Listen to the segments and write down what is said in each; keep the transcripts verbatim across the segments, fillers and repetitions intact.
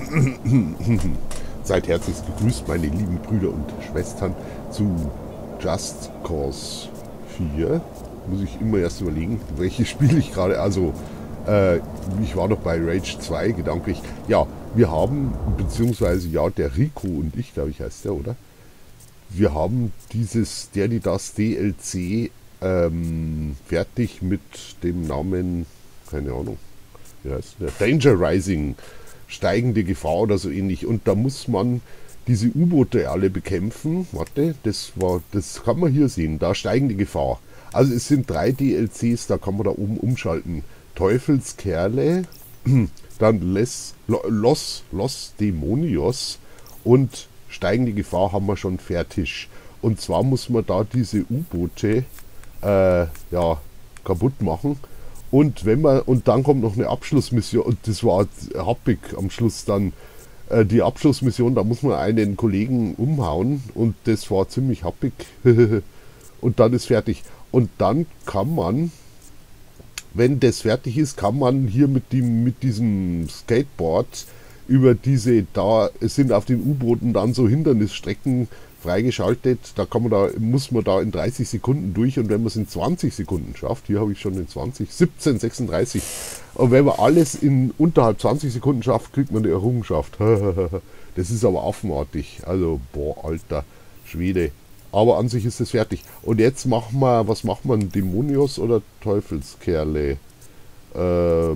Seid herzlich gegrüßt, meine lieben Brüder und Schwestern, zu Just Cause vier. Muss ich immer erst überlegen, welches spiele ich gerade. Also, äh, ich war noch bei Rage zwei gedanklich. Ja, wir haben, beziehungsweise ja, der Rico und ich, glaube ich, heißt der, oder? Wir haben dieses Dirty Das D L C ähm, fertig mit dem Namen, keine Ahnung, wie heißt der? Danger Rising. Steigende Gefahr oder so ähnlich. Und da muss man diese U-Boote alle bekämpfen. Warte, das war, das kann man hier sehen. Da steigende Gefahr. Also es sind drei D L Cs, da kann man da oben umschalten. Teufelskerle, dann Les, Los, Los Demonios und steigende Gefahr haben wir schon fertig. Und zwar muss man da diese U-Boote äh, ja, kaputt machen. Und wenn man, und dann kommt noch eine Abschlussmission, und das war happig am Schluss dann, äh, die Abschlussmission, da muss man einen Kollegen umhauen und das war ziemlich happig. Und dann ist fertig. Und dann kann man, wenn das fertig ist, kann man hier mit dem, mit diesem Skateboard über diese, da sind auf den U-Booten dann so Hindernisstrecken freigeschaltet, da kann man da, muss man da in dreißig Sekunden durch, und wenn man es in zwanzig Sekunden schafft, hier habe ich schon in zwanzig, siebzehn, sechsunddreißig, und wenn man alles in unterhalb zwanzig Sekunden schafft, kriegt man eine Errungenschaft. Das ist aber affenartig, also boah, alter Schwede, aber an sich ist es fertig. Und jetzt machen wir, was macht man, Dämonios oder Teufelskerle? Äh,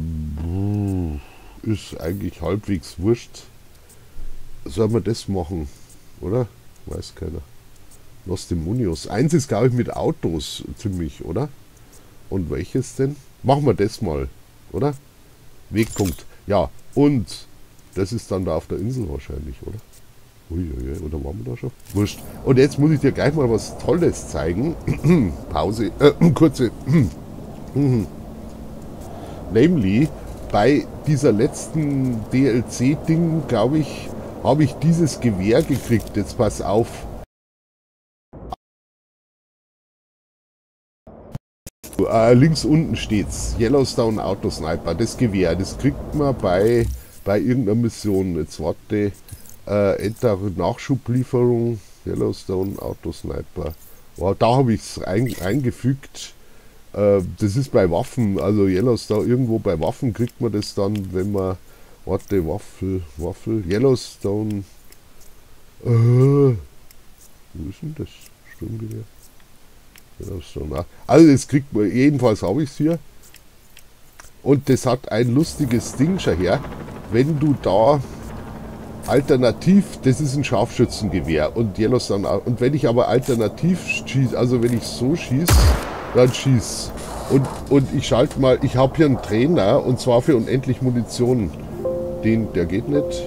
ist eigentlich halbwegs wurscht. Soll man das machen, oder? Weiß keiner. Los Demonios. Eins ist, glaube ich, mit Autos ziemlich, oder? Und welches denn? Machen wir das mal, oder? Wegpunkt. Ja, und das ist dann da auf der Insel wahrscheinlich, oder? Uiuiui, oder waren wir da schon? Wurscht. Und jetzt muss ich dir gleich mal was Tolles zeigen. Pause, äh, kurze. Nämlich, bei dieser letzten D L C-Ding, glaube ich, habe ich dieses Gewehr gekriegt. Jetzt pass auf. Äh, links unten steht's. Yellowstone Autosniper. Das Gewehr, das kriegt man bei, bei irgendeiner Mission. Jetzt warte. Äh, Enter Nachschublieferung. Yellowstone Autosniper. Wow, da habe ich es ein, eingefügt. Äh, das ist bei Waffen. Also Yellowstone, irgendwo bei Waffen kriegt man das dann, wenn man. Warte, Waffel, Waffel, Yellowstone. Äh, wo ist denn das? Sturmgewehr. Yellowstone. Also das kriegt man, jedenfalls habe ich es hier. Und das hat ein lustiges Ding schon her. Wenn du da alternativ, das ist ein Scharfschützengewehr und Yellowstone. Und wenn ich aber alternativ schieße, also wenn ich so schieße, dann schieß. Und, und ich schalte mal, ich habe hier einen Trainer, und zwar für unendlich Munition. Den, der geht nicht.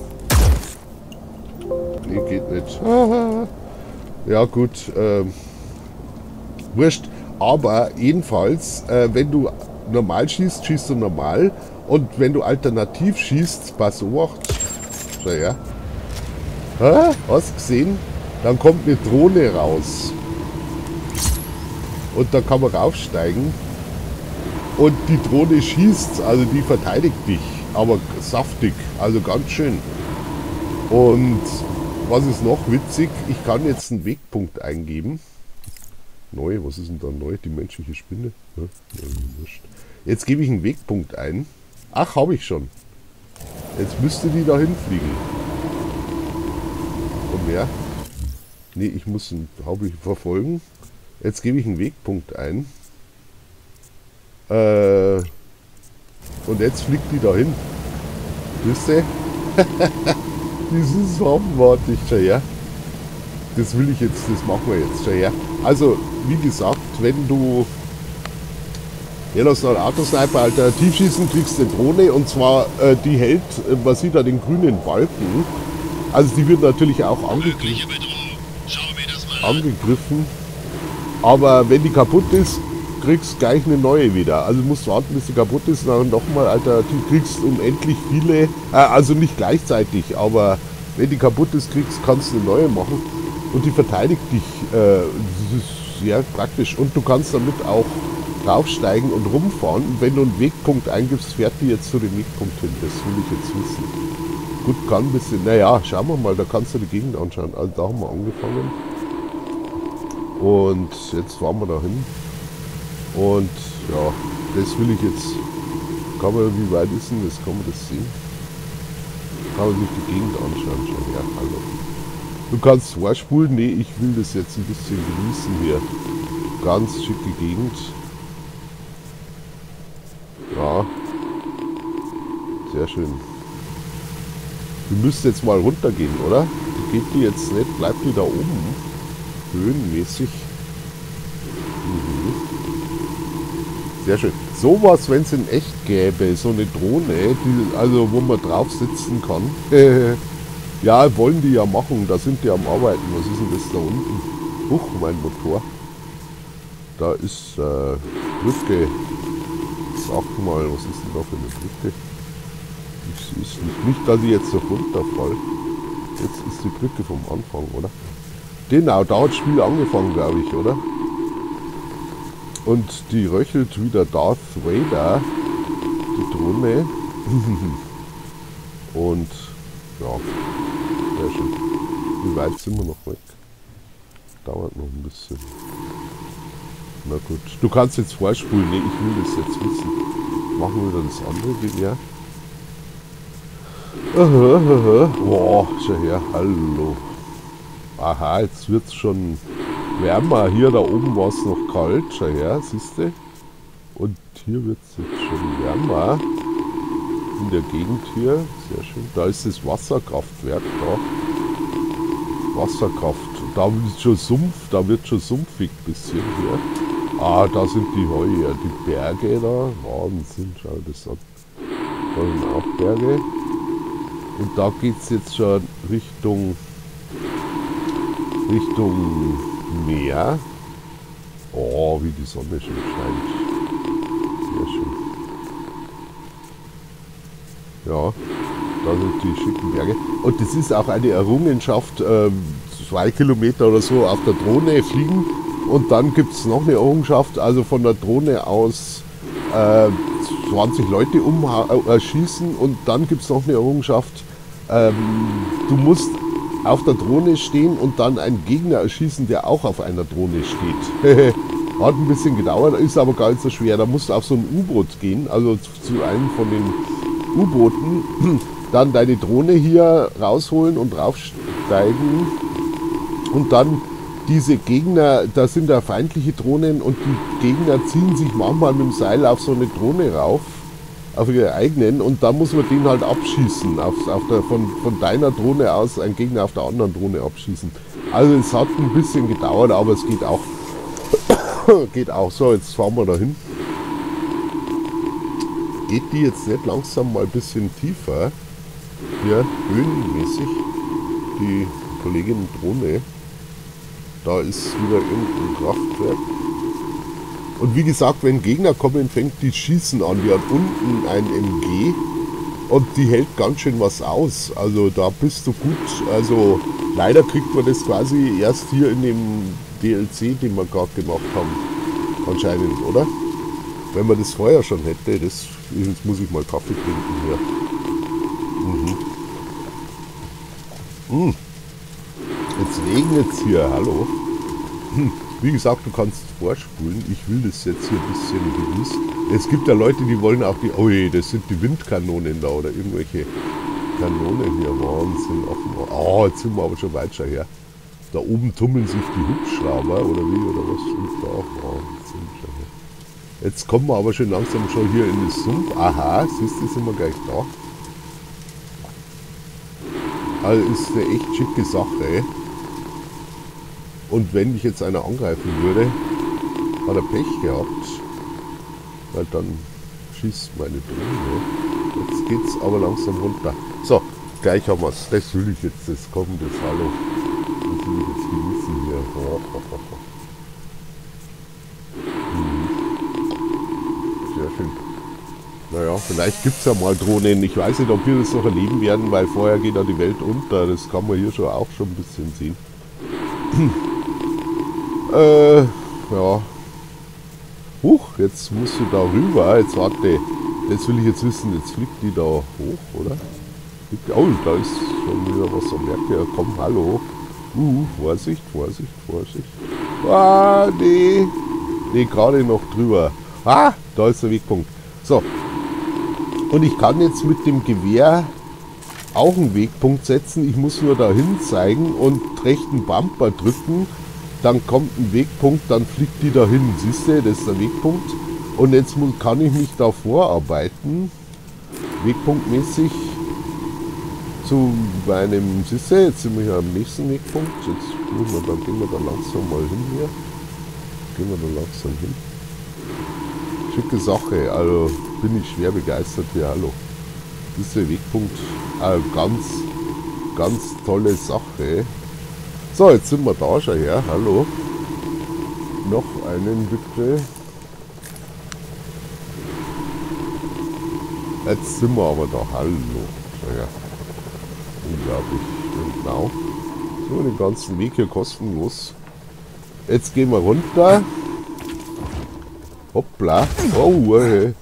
Nee, geht nicht. Ja gut, ähm, wurscht. Aber jedenfalls, äh, wenn du normal schießt, schießt du normal. Und wenn du alternativ schießt, pass auf, schau her. Ha, hast gesehen? Dann kommt eine Drohne raus. Und da kann man raufsteigen. Und die Drohne schießt, also die verteidigt dich. Aber saftig, also ganz schön. Und was ist noch witzig? Ich kann jetzt einen Wegpunkt eingeben. Neu, was ist denn da neu? Die menschliche Spinne? Ja, jetzt gebe ich einen Wegpunkt ein. Ach, habe ich schon. Jetzt müsste die da hinfliegen. Und wer? Nee, ich muss ihn, habe ich verfolgen. Jetzt gebe ich einen Wegpunkt ein. Äh... Und jetzt fliegt die dahin. Wisst ihr? Dieses Haben warte ich schon her. Das will ich jetzt, das machen wir jetzt schon her. Also, wie gesagt, wenn du Yellowstone Autosniper alternativ schießen, kriegst du eine Drohne, und zwar äh, die hält, äh, man sieht da den grünen Balken. Also die wird natürlich auch angegriffen. angegriffen. Aber wenn die kaputt ist, kriegst gleich eine neue wieder. Also musst warten, bis die kaputt ist, und dann nochmal alternativ kriegst unendlich viele, äh, also nicht gleichzeitig, aber wenn die kaputt ist, kriegst, kannst du eine neue machen, und die verteidigt dich. Äh, das ist sehr praktisch, und du kannst damit auch draufsteigen und rumfahren, und wenn du einen Wegpunkt eingibst, fährt die jetzt zu dem Wegpunkt hin. Das will ich jetzt wissen. Gut, kann ein bisschen. Naja, schauen wir mal, da kannst du die Gegend anschauen. Also da haben wir angefangen. Und jetzt fahren wir da hin. Und ja, das will ich jetzt. Kann man, wie weit ist denn das? Kann man das sehen? Kann man sich die Gegend anschauen. Schon, ja, hallo. Du kannst vorspulen. Nee, ich will das jetzt ein bisschen genießen hier. Ganz schicke Gegend. Ja. Sehr schön. Die müsste jetzt mal runtergehen, oder? Die geht die jetzt nicht, bleibt die da oben? Höhenmäßig. Mhm. Sehr schön. Sowas, wenn es in echt gäbe, so eine Drohne, die, also wo man drauf sitzen kann. Ja, wollen die ja machen, da sind die am Arbeiten. Was ist denn das da unten? Huch, mein Motor. Da ist äh, Brücke. Sag mal, was ist denn da für eine Brücke? Ich sehe es nicht. Nicht, dass ich jetzt noch runterfall. Jetzt ist die Brücke vom Anfang, oder? Genau, da hat das Spiel angefangen, glaube ich, oder? Und die röchelt wieder Darth Vader, die Drohne. Und ja, sehr schön. Wie weit sind wir noch weg? Dauert noch ein bisschen. Na gut, du kannst jetzt vorspulen. Nee, ich will das jetzt wissen. Machen wir wieder das andere Ding, ja? Aha, aha. Boah, schau her, hallo. Aha, jetzt wird es schon wärmer. Hier da oben war es noch kalt, schau her, siehst du? Und hier wird es jetzt schon wärmer. In der Gegend hier, sehr schön. Da ist das Wasserkraftwerk da. Wasserkraft. Da wird schon Sumpf, da wird schon sumpfig ein bisschen hier. Ah, da sind die Heuer, die Berge da. Wahnsinn, schau das an. Da sind auch Berge. Und da geht es jetzt schon Richtung, Richtung Meer. Oh, wie die Sonne schon scheint. Sehr schön. Ja, da sind die schicken Berge. Und das ist auch eine Errungenschaft, äh, zwei Kilometer oder so auf der Drohne fliegen. Und dann gibt es noch eine Errungenschaft, also von der Drohne aus äh, zwanzig Leute umschießen. Und dann gibt es noch eine Errungenschaft, ähm, du musst auf der Drohne stehen und dann einen Gegner erschießen, der auch auf einer Drohne steht. Hat ein bisschen gedauert, ist aber gar nicht so schwer. Da musst du auf so ein U-Boot gehen, also zu einem von den U-Booten, dann deine Drohne hier rausholen und draufsteigen und dann diese Gegner, da sind da feindliche Drohnen und die Gegner ziehen sich manchmal mit dem Seil auf so eine Drohne rauf, auf ihre eigenen, und da muss man den halt abschießen, auf, auf der, von, von deiner Drohne aus einen Gegner auf der anderen Drohne abschießen. Also es hat ein bisschen gedauert, aber es geht auch. Geht auch. So, jetzt fahren wir da hin. Geht die jetzt nicht langsam mal ein bisschen tiefer? Hier, höhenmäßig. Die Kollegin Drohne. Da ist wieder irgendein Kraftwerk. Und wie gesagt, wenn Gegner kommen, fängt die Schießen an. Die hat unten ein M G und die hält ganz schön was aus. Also da bist du gut. Also leider kriegt man das quasi erst hier in dem D L C, den wir gerade gemacht haben. Anscheinend, oder? Wenn man das vorher schon hätte, das, jetzt muss ich mal Kaffee trinken hier. Mhm. Mhm. Jetzt regnet es hier, hallo. Hm. Wie gesagt, du kannst vorspulen. Ich will das jetzt hier ein bisschen genießen. Es gibt ja Leute, die wollen auch die... Oh je, das sind die Windkanonen da oder irgendwelche Kanonen hier. Wahnsinn. Oh, jetzt sind wir aber schon weiter her. Da oben tummeln sich die Hubschrauber oder wie, oder was steht da? Wahnsinn. Jetzt kommen wir aber schon langsam schon hier in den Sumpf. Aha, siehst du, sind wir gleich da. Also ist eine echt schicke Sache. Und wenn mich jetzt einer angreifen würde, hat er Pech gehabt, weil dann schießt meine Drohne. Jetzt geht's aber langsam runter. So, gleich haben wir es. Das will ich jetzt, das kommt, das Hallo. Das will ich jetzt genießen hier. Sehr schön. Naja, vielleicht gibt es ja mal Drohnen. Ich weiß nicht, ob wir das noch erleben werden, weil vorher geht ja die Welt unter. Das kann man hier schon auch schon ein bisschen sehen. Äh, ja. Huch, jetzt musst du da rüber. Jetzt warte. Das will ich jetzt wissen. Jetzt fliegt die da hoch, oder? Oh, da ist schon wieder was am Werk. Ja, komm, hallo. Uh, Vorsicht, Vorsicht, Vorsicht. Ah, nee. Nee, gerade noch drüber. Ah, da ist der Wegpunkt. So. Und ich kann jetzt mit dem Gewehr auch einen Wegpunkt setzen. Ich muss nur dahin zeigen und rechten Bumper drücken. Dann kommt ein Wegpunkt, dann fliegt die dahin. Siehst du, das ist der Wegpunkt. Und jetzt muss, kann ich mich da vorarbeiten. Wegpunktmäßig zu meinem, siehst du, jetzt sind wir hier am nächsten Wegpunkt. Jetzt müssen wir, dann gehen wir da langsam mal hin hier. Gehen wir da langsam hin. Schicke Sache, also bin ich schwer begeistert hier, hallo. Das ist der Wegpunkt, eine ganz, ganz tolle Sache. So, jetzt sind wir da schon her, hallo. Noch einen bitte. Jetzt sind wir aber da, hallo. Schau her. Unglaublich, genau. So, den ganzen Weg hier kostenlos. Jetzt gehen wir runter. Hoppla. Oh, hey.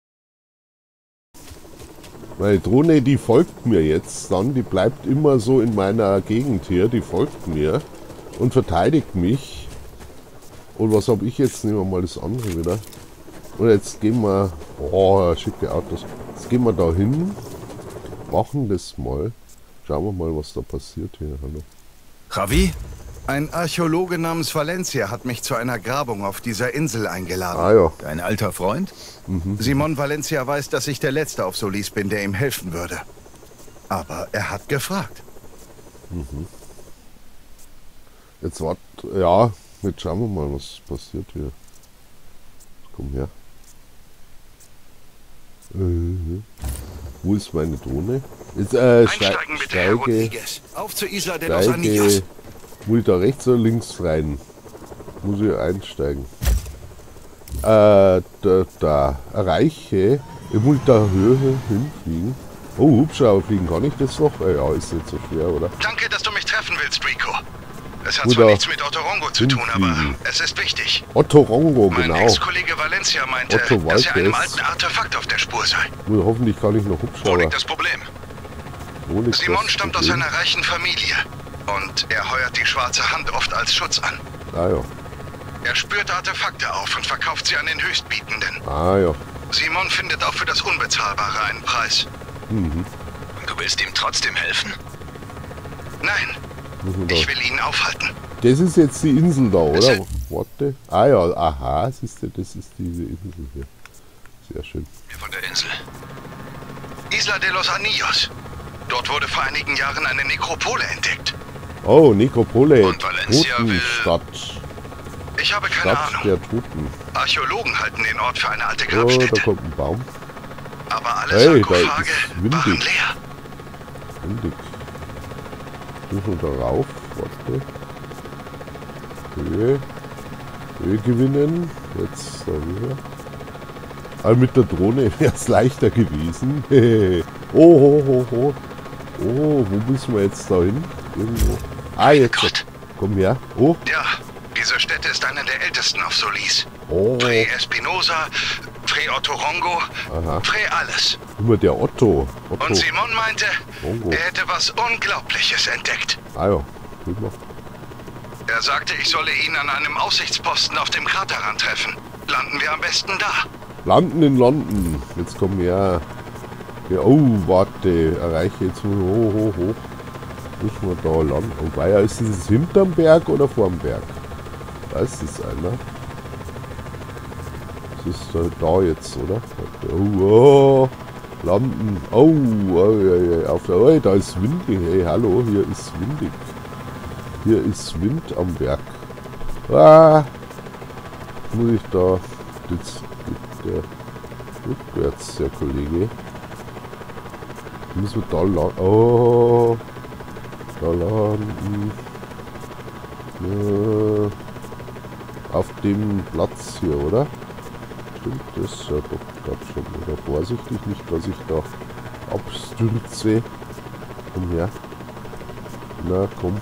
Meine Drohne, die folgt mir jetzt dann. Die bleibt immer so in meiner Gegend hier. Die folgt mir und verteidigt mich. Und was habe ich jetzt? Nehmen wir mal das andere wieder. Und jetzt gehen wir... Oh, schicke Autos. Jetzt gehen wir da hin. Machen das mal. Schauen wir mal, was da passiert hier. Hallo. Javi? Ein Archäologe namens Valencia hat mich zu einer Grabung auf dieser Insel eingeladen. Ah ja. Dein alter Freund? Mhm. Simon Valencia weiß, dass ich der Letzte auf Solis bin, der ihm helfen würde. Aber er hat gefragt. Mhm. Jetzt wart, ja, jetzt schauen wir mal, was passiert hier. Komm her. Äh, wo ist meine Drohne? Jetzt, äh, Einsteigen bitte, Herr Rodriguez. Auf zur Isla de los Anillos. Anillos. Muss ich da rechts oder links rein? Muss ich einsteigen. Äh, da, da. Erreiche. Ich muss da Höhe hinfliegen. Oh, Hubschrauber fliegen, kann ich das noch? Äh, ja, ist nicht so schwer, oder? Danke, dass du mich treffen willst, Rico. Es hat Oder zwar nichts mit Ottorongo zu tun, aber hinfliegen. es ist wichtig. Ottorongo, Mein genau. Ex-Kollege Valencia meinte, Otto dass er einem Walters. alten Artefakt auf der Spur sei. Nur hoffentlich kann ich noch Wo Hubschrauber. liegt das Problem? Wo liegt Simon das stammt aus Problem? einer reichen Familie. Und er heuert die schwarze Hand oft als Schutz an. Ah ja. Er spürt Artefakte auf und verkauft sie an den Höchstbietenden. Ah ja. Simon findet auch für das Unbezahlbare einen Preis. Mhm. Du willst ihm trotzdem helfen? Nein, Müssen wir da- ich will ihn aufhalten. Das ist jetzt die Insel da, oder? Ist- Warte. Ah ja, aha, siehst du, das ist diese Insel hier. Sehr schön. Von der Insel. Isla de los Anillos. Dort wurde vor einigen Jahren eine Nekropole entdeckt. Oh, Nekropole. Und Valencia will- Totenstadt. Ich habe keine Stadt Ahnung. der Toten. Archäologen halten den Ort für eine alte Oh, da Grabstätte. kommt ein Baum. Aber alle Hey, da Sarkophage ist windig. waren leer. Windig. Müssen wir da rauf. Warte. Höhe. Höhe gewinnen. Jetzt da rüber. Aber mit der Drohne wäre es leichter gewesen. oh, ho, ho, ho. Oh, wo müssen wir jetzt da hin? Irgendwo. Ah, jetzt. Gott. Komm her. Oh. Ja, diese Stätte ist eine der ältesten auf Solis. Oh. Fre Espinosa, Fre Ottorongo, Aha. Fre alles. Immer der Otto. Otto. Und Simon meinte, Orongo. er hätte was Unglaubliches entdeckt. Ah ja. Prima. Er sagte, ich solle ihn an einem Aussichtsposten auf dem Kraterrand treffen. Landen wir am besten da. Landen in London. Jetzt kommen wir her. Ja, oh, warte. Erreiche jetzt nur hoch, hoch, hoch. Müssen wir da landen. Wobei, ja, ist es hinterm Berg oder vorm Berg? Da ist es einer. Das ist da, da jetzt, oder? Warte. Oh, oh, landen. Oh, oh, ja, ja, auf der, oh, da ist windig. Hey, hallo, hier ist windig. Hier ist Wind am Berg. Ah, muss ich da. Jetzt geht der rückwärts, der Kollege. Müssen wir da landen. Oh, da landen. Ja, auf dem Platz hier, oder? Stimmt das? Ja, doch, grad schon. Oder vorsichtig, nicht, dass ich da abstürze. Komm her. Na, komm.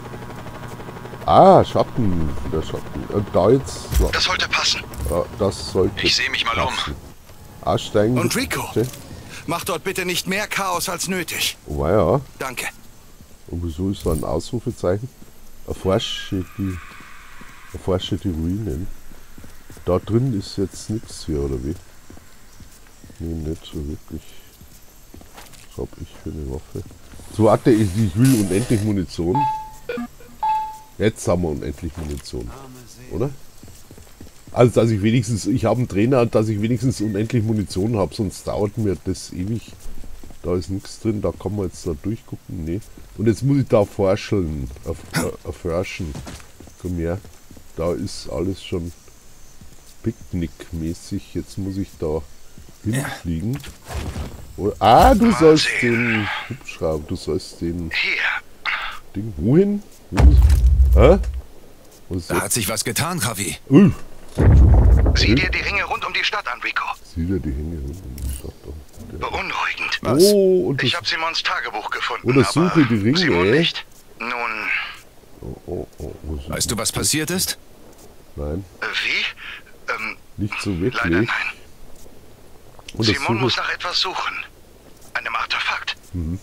Ah, Schatten. Der Schatten. Und da jetzt. Das sollte passen. Ja, das sollte. Ich sehe mich mal um. Aussteigen. Und Rico, bitte. Mach dort bitte nicht mehr Chaos als nötig. Oh ja. Danke. Und wieso ist da ein Ausrufezeichen? Erforsche die, erforsche die Ruinen. Da drin ist jetzt nichts hier, oder wie? Nee, nicht so wirklich. Was hab ich für eine Waffe? So, warte, ich, ich will unendlich Munition. Jetzt haben wir unendlich Munition. Oder? Also, dass ich wenigstens, ich habe einen Trainer, dass ich wenigstens unendlich Munition habe, sonst dauert mir das ewig. Da ist nichts drin, da kann man jetzt da durchgucken. Nee. Und jetzt muss ich da forscheln, erf äh, erforschen. Komm her. Da ist alles schon picknickmäßig. Jetzt muss ich da hinfliegen. Oder, ah, du Mal sollst sehen. den Hubschrauber, du sollst den Hier. Ding. Wohin? Wo ist, hä? Was ist Da jetzt? hat sich was getan, Javi. Ui. Sieh dir die Ringe rund um die Stadt an, Rico. Sieh dir die Hänge hin in die Stadt an. Der- Beunruhigend. Was? Oh, und Ich das, habe Simons Tagebuch gefunden. Oder suche aber die Ringe, Simon ey. nicht. Nun, oh, oh, oh, wo sind Weißt du, was die? passiert ist? Nein, äh, wie? Ähm, nicht so leider wirklich. nein. Und das Simon muss suche, nach etwas suchen. Einem Artefakt.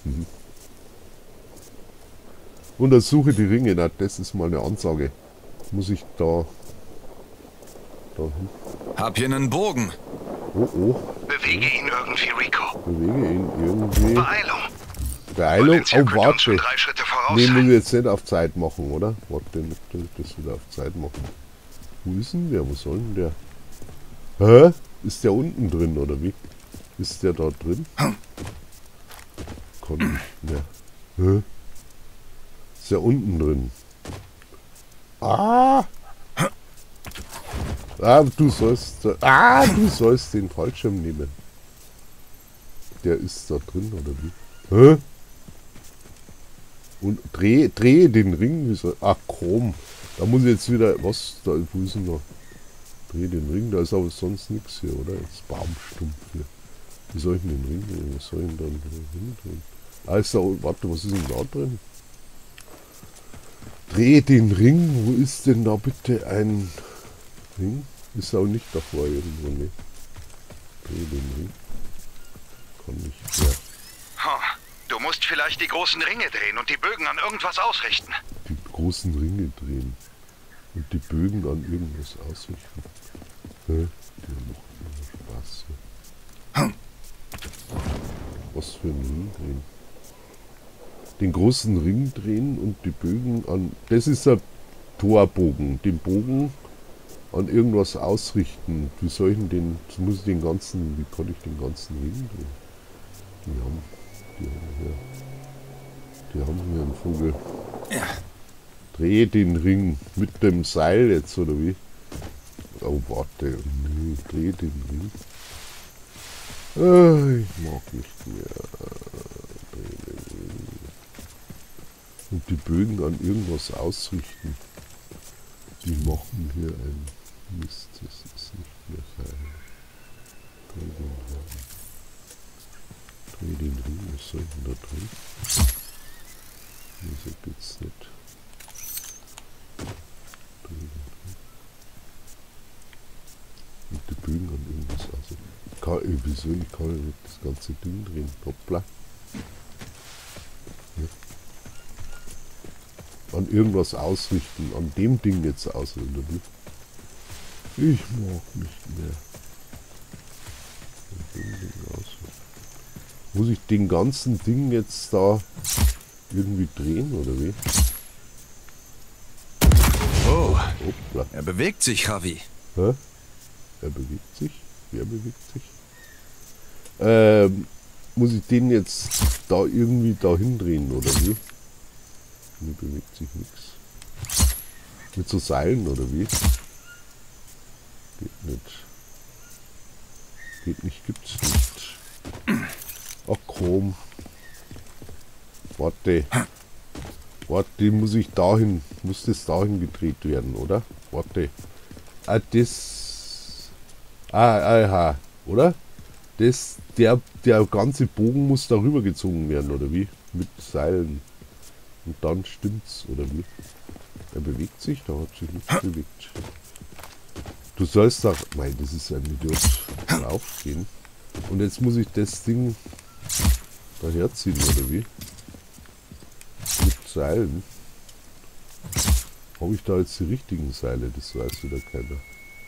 untersuche die Ringe. Na, das ist mal eine Ansage. Muss ich da... da hin? Hab hier einen Bogen. Oh, oh. Bewege ihn irgendwie, Rico. Bewege ihn irgendwie. Beeilung. Beeilung. Valencia Oh, könnte uns schon warte. drei Schritte voraus Nee, muss sein. ich jetzt nicht auf Zeit machen, oder? Warte, nicht das wieder auf Zeit machen. Wo ist denn der? Wo soll denn der? Hä? Ist der unten drin, oder wie? Ist der da drin? Kann nicht mehr. Hä? Ist der unten drin? Ah! Ah, du sollst... Ah, du sollst den Fallschirm nehmen. Der ist da drin, oder wie? Hä? Und dreh, dreh den Ring. Wie soll, ach, Chrom. Da muss ich jetzt wieder... Was? Da, wo ist denn da? Dreh den Ring. Da ist aber sonst nichts hier, oder? Jetzt Baumstumpf hier. Wie soll ich denn den Ring drehen? Was soll ich denn dann hindrehen? Ah, ist da... Warte, was ist denn da drin? Dreh den Ring. Wo ist denn da bitte ein Ring? Ist auch nicht davor irgendwo, ne? Dreh den Ring. Kann nicht mehr. Huh. Du musst vielleicht die großen Ringe drehen und die Bögen an irgendwas ausrichten. Die großen Ringe drehen. Und die Bögen an irgendwas ausrichten. Hä? Die macht immer Spaß hier. Was für ein Ring drehen? Den großen Ring drehen und die Bögen an... Das ist ein Torbogen. Den Bogen an irgendwas ausrichten. Wie soll ich denn den... Jetzt muss ich den ganzen... Wie kann ich den ganzen Ring drehen? Die haben... Die haben hier... Die haben hier einen Vogel. Ja. Dreh den Ring mit dem Seil jetzt, oder wie? Oh, warte. Nee, dreh den Ring. Ah, ich mag nicht mehr. Dreh den Ring. Und die Bögen an irgendwas ausrichten. Die machen hier ein Mist. Das ist nicht mehr Seil. Dreh den Ring. Dreh den Ring. Was soll denn da drin? Wieso geht's nicht? Und die Bögen an irgendwas also. Kann, äh, wieso? Ich kann ja nicht das ganze Ding drehen. Hoppla. Ja. An irgendwas ausrichten. An dem Ding jetzt ausrichten. Ich mag nicht mehr. An dem Ding ausrichten. Muss ich den ganzen Ding jetzt da irgendwie drehen oder wie? Oh, Hoppla. er bewegt sich, Javi. Hä? Er bewegt sich? Wer bewegt sich? Ähm, muss ich den jetzt da irgendwie dahin drehen, oder wie? Mir bewegt sich nichts. Mit so Seilen, oder wie? Geht nicht. Geht nicht, gibt's nicht. Ach komm. Warte. Warte, muss ich dahin, muss das dahin gedreht werden, oder? Warte. Ah, das... Ah, aha, oder? Das, der, der ganze Bogen muss darüber gezogen werden, oder wie? Mit Seilen. Und dann stimmt's, oder wie? Er bewegt sich, da hat sich nichts bewegt. Du sollst doch... Nein, das ist ein Idiot. Aufgehen. Und jetzt muss ich das Ding daher ziehen, oder wie? Mit Seilen. Habe ich da jetzt die richtigen Seile? Das weiß wieder keiner.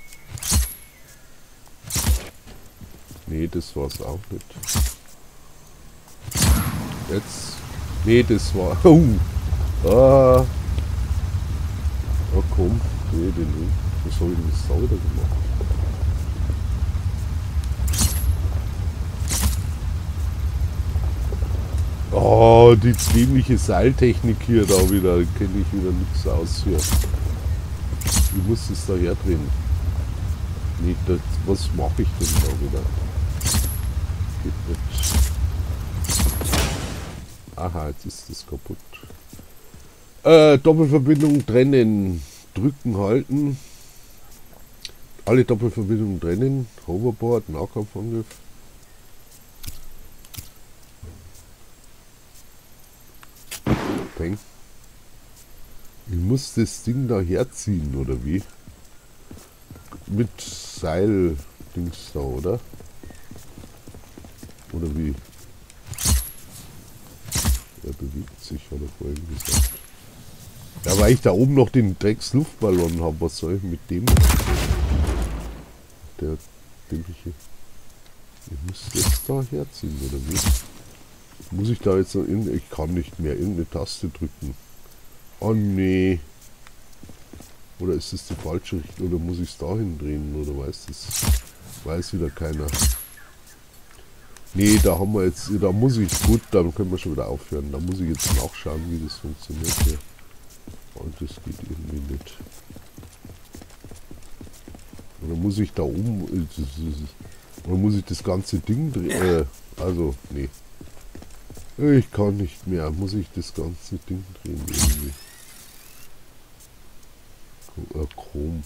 Nee, das war es auch nicht. Jetzt. Nee, das war. Oh! Ah! Oh komm. Nee, den nicht. Was habe ich denn das sauber gemacht? Oh, die dämliche Seiltechnik hier da wieder. Da kenne ich wieder nichts aus hier. Ich muss das da herdrehen. Nee, das, was mache ich denn da wieder? Geht nicht. Aha, jetzt ist das kaputt. Äh, Doppelverbindung trennen. Drücken, halten. Alle Doppelverbindungen trennen. Hoverboard, Nahkampfangriff. Peng. Ich muss das Ding da herziehen, oder wie? Mit Seil-Dings da, oder? Oder wie? Er bewegt sich, hat er vorhin gesagt. Ja, weil ich da oben noch den Drecks-Luftballon habe, was soll ich mit dem? Der dämliche. Ich muss das da herziehen, oder wie? Muss ich da jetzt noch in. Ich kann nicht mehr irgendeine Taste drücken. Oh nee. Oder ist das die falsche Richtung? Oder muss ich es dahin drehen? Oder weiß das? Weiß wieder keiner. Nee, da haben wir jetzt. Da muss ich. Gut, dann können wir schon wieder aufhören. Da muss ich jetzt nachschauen, wie das funktioniert hier. Und das geht irgendwie nicht. Oder muss ich da oben. Oder muss ich das ganze Ding drehen? Äh, also, nee. Ich kann nicht mehr. Muss ich das ganze Ding drehen irgendwie? Äh, Chrom.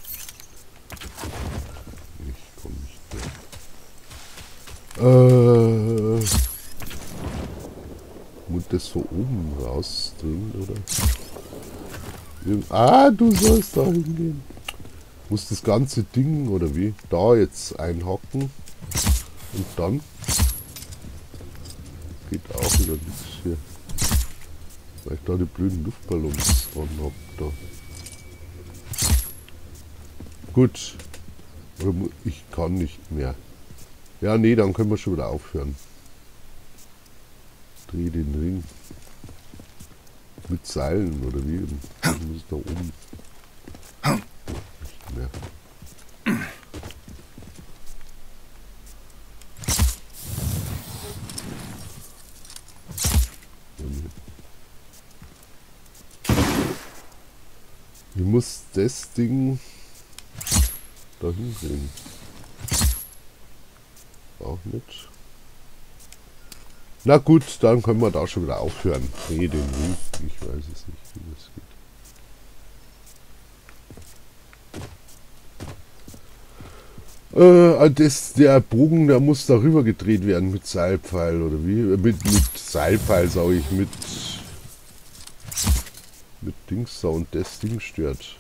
Ich kann nicht mehr. Äh. Muss das von oben raus drehen, oder? Ah, du sollst da hingehen. Muss das ganze Ding, oder wie? Da jetzt einhaken. Und dann. Geht auch wieder nichts hier. Weil ich da die blöden Luftballons dran hab. Da. Gut. Ich kann nicht mehr. Ja, nee, dann können wir schon wieder aufhören. Dreh den Ring. Mit Seilen oder wie? Ich muss da oben. Nicht mehr. Ich muss das Ding dahin bringen. Auch nicht. Na gut, dann können wir da schon wieder aufhören. Nee, den Ring. Ich weiß es nicht, wie das geht. Äh, das, der Bogen, der muss darüber gedreht werden mit Seilpfeil oder wie? Mit, mit Seilpfeil, sage ich, mit mit Dings da und das Ding stört.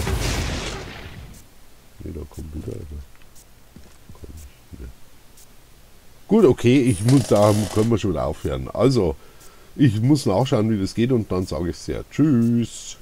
Ne, da kommt wieder einer. Kommt nicht mehr. Gut, okay, ich muss, da können wir schon wieder aufhören. Also, ich muss nachschauen, wie das geht und dann sage ich sehr Tschüss.